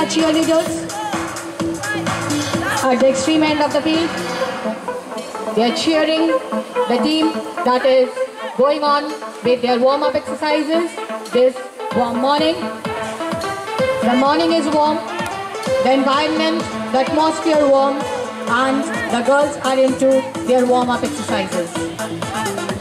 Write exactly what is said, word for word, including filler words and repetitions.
our cheerleaders at the extreme end of the field. They are cheering the team that is going on with their warm-up exercises this warm morning. The morning is warm, the environment, the atmosphere warm, and the girls are into their warm-up exercises.